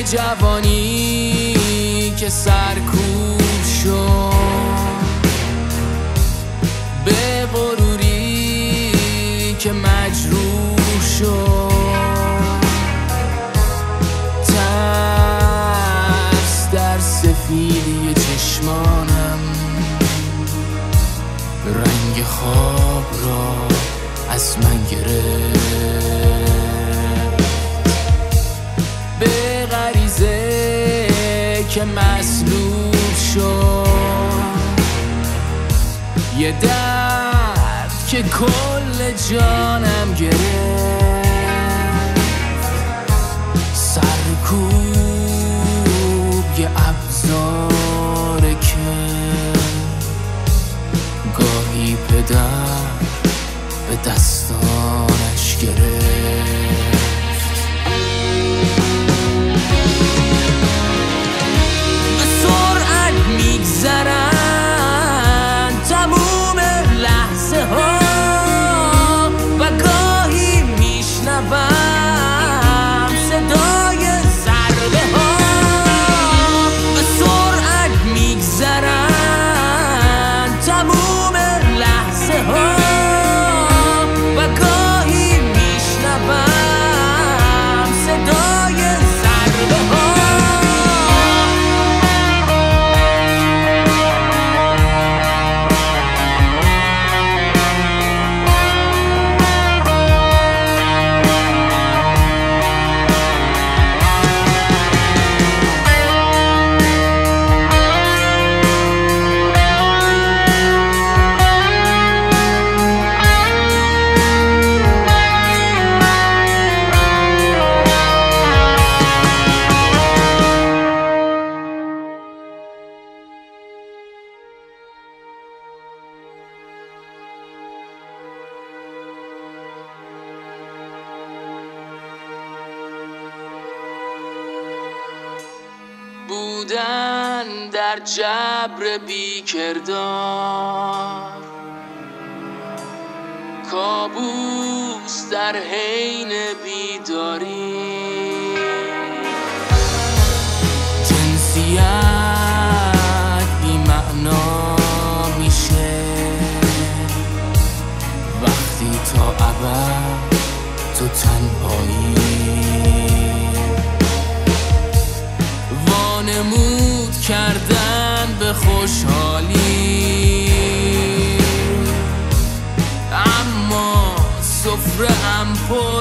جوانی که سرکوب شد، به غروری که مجروح شد، ترس در سفیدی چشمانم رنگ خواب را از من گرفت. به غریزه که مسلوب شد، یه درد که کل جانم گرفت، سرکوب یه ابزاره که گاهی پدر به دستانش گرفت. به سرعت میگذرن تموم لحظه ها و گاهی میشنوم صدای ضربه ها. به سرعت میگذرن تموم لحظه ها و گاهی میشنوم صدای ضربه ها. بودن در جبر بیکردار، کابوس در حین بیداری، جنسیت بی معنا میشه وقتی تا ابد تو تنهایی. وانمود کردن به خوشحالی، اما سفره ام پر